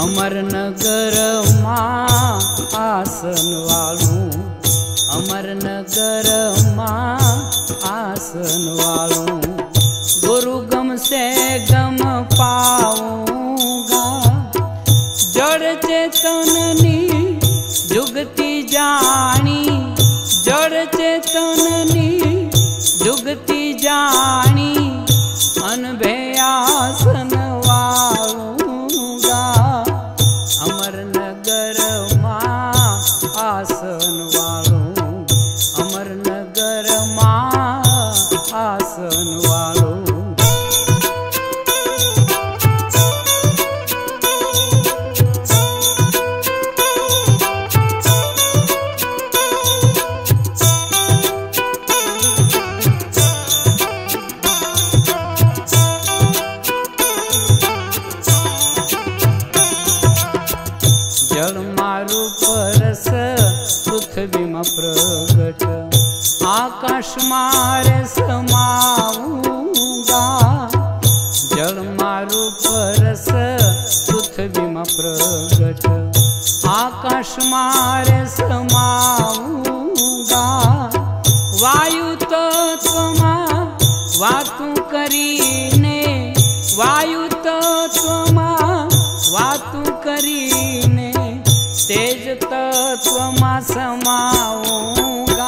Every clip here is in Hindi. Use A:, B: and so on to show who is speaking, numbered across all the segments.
A: अमरनगर मां आसन वालू, अमरनगर मां आसन वालू। गुरु गम से गम पाऊंगा, जड़ चेतननी जुगती जानी, जड़ चेतननी जुगती जानी। अनभे आसन वालूंगा, अमरनगर मां आसन वालू, अमरनगर मां आसन वालू। जल मारू परस पृथ्वीमा प्रगट, आकाश मारे समाऊंगा। जल मारू परस पृथ्वीमा प्रगट, आकाश मारे समाऊंगा। वायु तत्वमा वातु करीने, वायु तत्वमा वातु करीने। तेज तत्वमा समाऊंगा,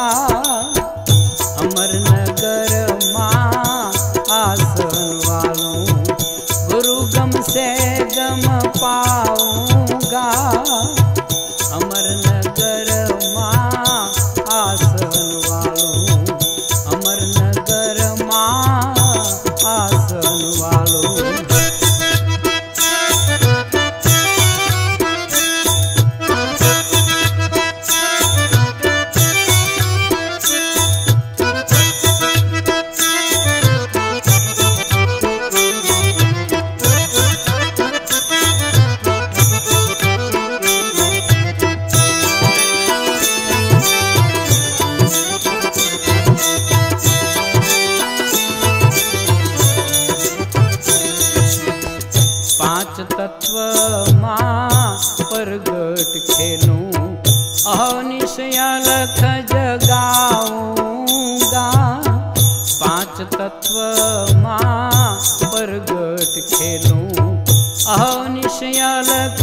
A: अमरनगर मां आसन वालू। गुरु गम से गम पाऊंगा, अमरनगर मां आसन वालू, अमरनगर मां आसन वालू। पांच तत्व मां प्रगट खेलूं, अहनिश अलख जगाऊंगा। पांच तत्व मां प्रगट खेलूं, अहनिश अलख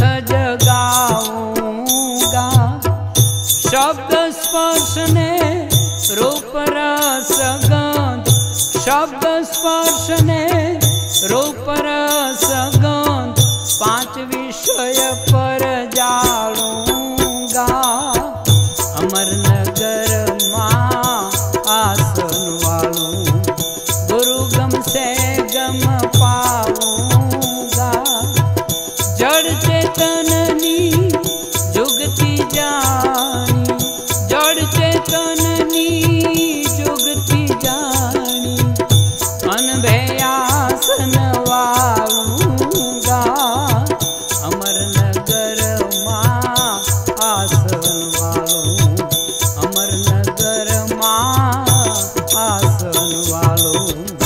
A: जगाऊंगा। शब्द स्पर्श ने रूप रस गंध, शब्द स्पर्श ने रूप रस गंध। पांच विषय पर जालूंगा, अमरनगर मां आसन वालू। गुरु गम से गम पाऊंगा, जड़ चेतननी जुगती जानी, जड़ चेतननी जुगती जानी। अनभे आसन वालूंगा, अमरनगर मां आसन वालू, अमरनगर मां आसन वालू।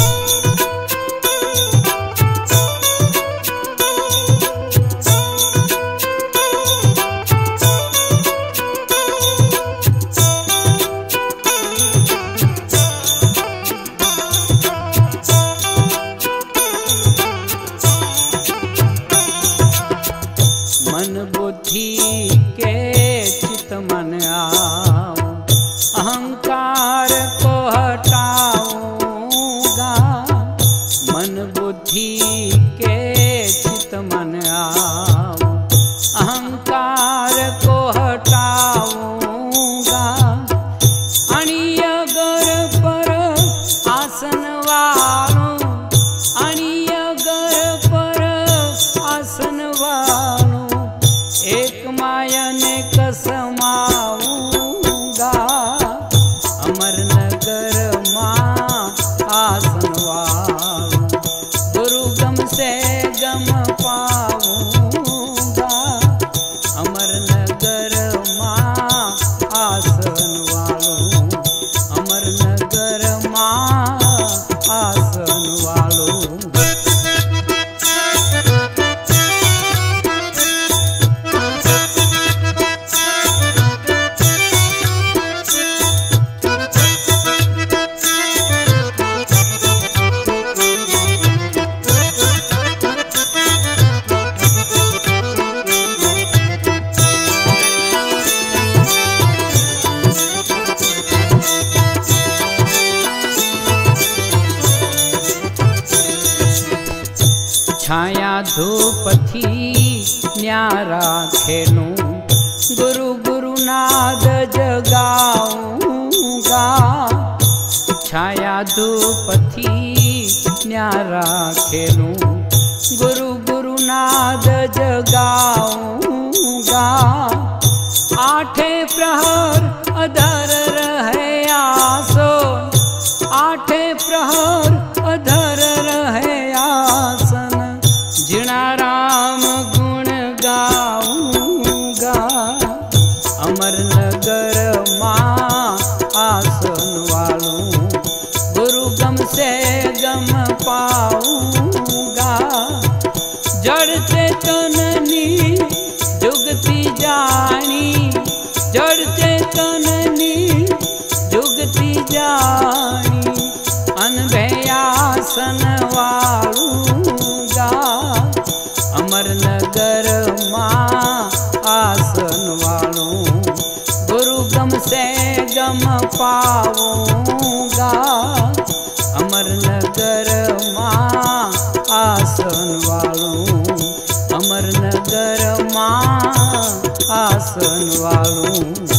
A: मन बुद्धि के चित मन आओ, अहंकार को हटाऊंगा। मन बुद्धि के चित मन आओ, अहंकार को हटाऊंगा। अणियगर पर आसन वालू, अणियगर पर आसन वालू। एक मायन समाऊंगा, अमरनगर मां आसन वालू। गुरु गम से गम पाऊंगा, अमरनगर मां आसन वालू, अमरनगर मां आसन छाया धूप थी न्यारा खेलू गुरु गुरु नाद जगाऊंगा। छाया धूप थी न्यारा खेलू गुरु गुरु नाद जगाऊंगा। आठे प्रहर अधर रहे आसो, आठे प्रहर अधर रहे आसन, जिणा राम गुण गाऊंगा। अमरनगर मां आसन वालू गुरु गम से गम पाऊंगा। जड़ चेतननी जुगती जानी, जड़ चेतननी जुगती जानी, अनभयासन वालूंगा। अमरनगर मां आसन वालू गुरु गम से गम पाऊंगा। अमरनगर मां आसन वालू, अमरनगर मां आसन वालू।